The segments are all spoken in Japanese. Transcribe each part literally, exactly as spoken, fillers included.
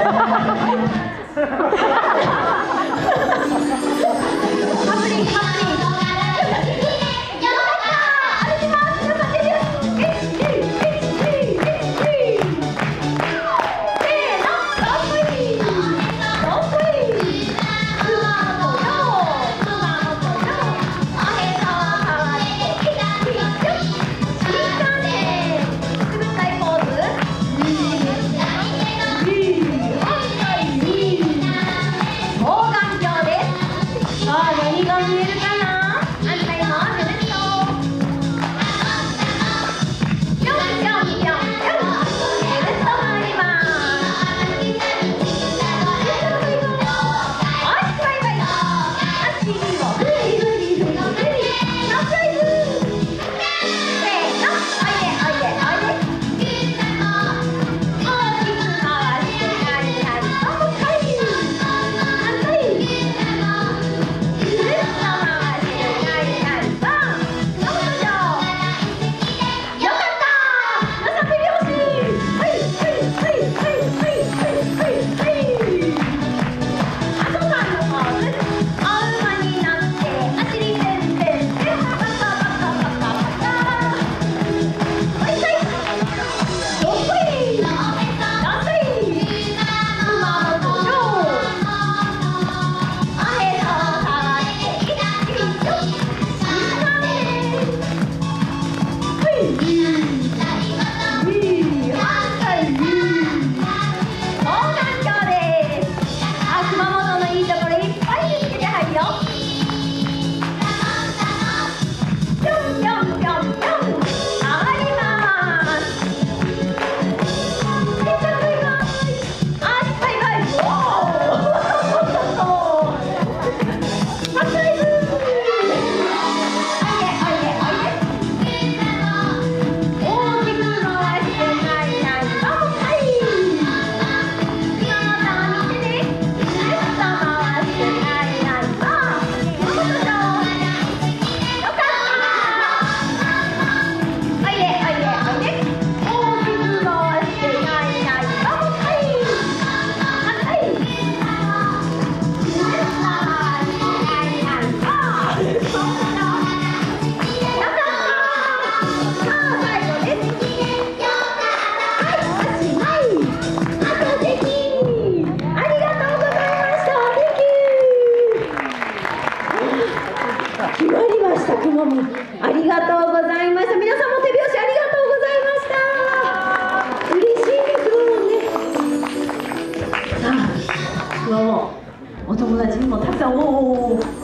お友達にもたくさん、おお間違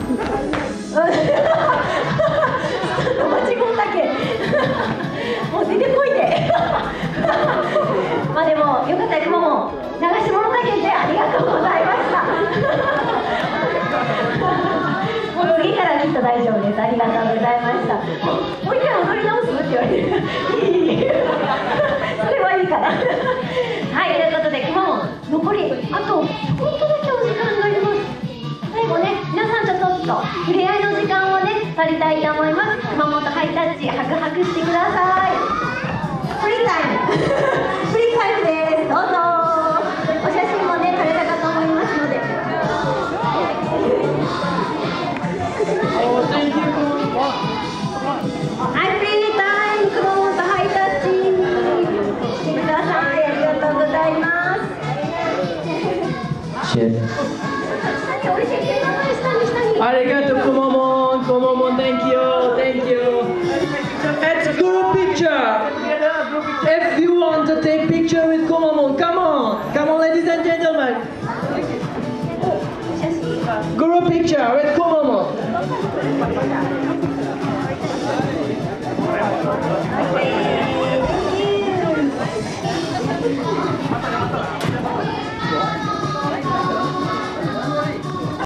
うだけもう出てこいでまあでもよかったら今も流してもらったけんでありがとうございましたもう次からきっと大丈夫です。ありがとうございました。もう一回踊り直すって言われてるそれはいいかなはい、ということでくまモン残りあとちょっとだけお時間があります。最後ね、皆さんとちょっと触れ合いの時間をね取りたいと思います。熊本ハイタッチハグハグしてください。フリータイムフリータイムです。どうぞ。お写真もね撮れたかと思いますのではい、フリータイム熊本ハイタッチしてください。ありがとうございます。 ありがとう、くまモン、くまモン、thank you, thank you. Let's group picture. If you want to take picture with Kumamon, come on, come on, ladies and gentlemen. Group picture with Kumamon.